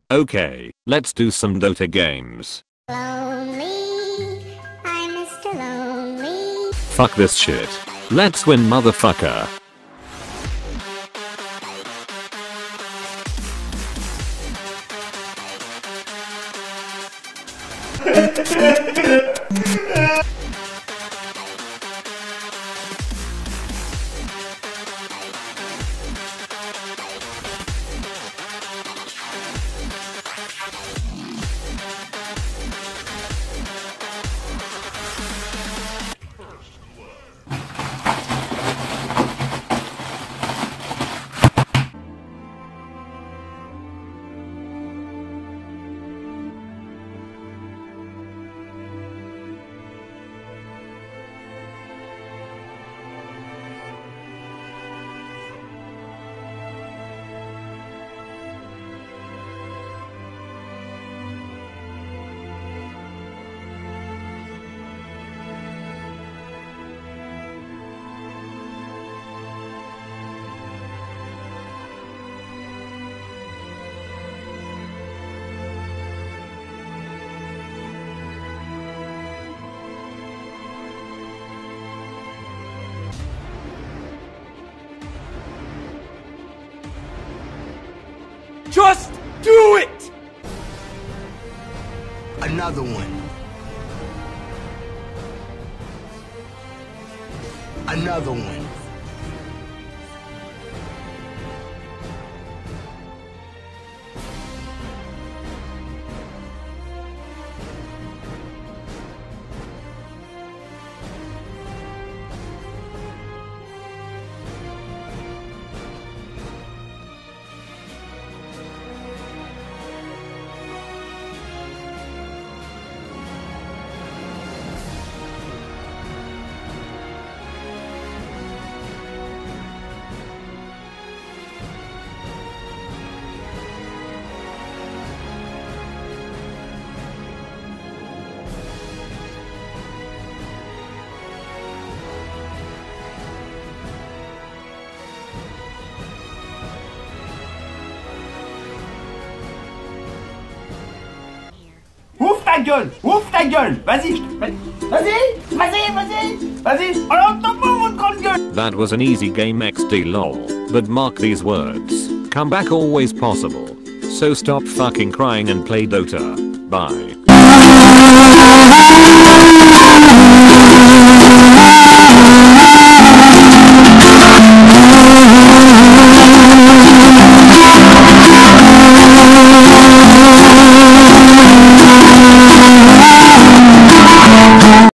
Okay, let's do some Dota games. Lonely, I'm Mr. Lonely. Fuck this shit. Let's win, motherfucker. Just do it! Another one. Another one. Ouvre ta gueule! Ouvre ta gueule! Vas-y! Vas-y! On l'entend pas votre grande gueule! That was an easy game XD lol. But mark these words. Comeback always possible. So stop fucking crying and play Dota. Bye.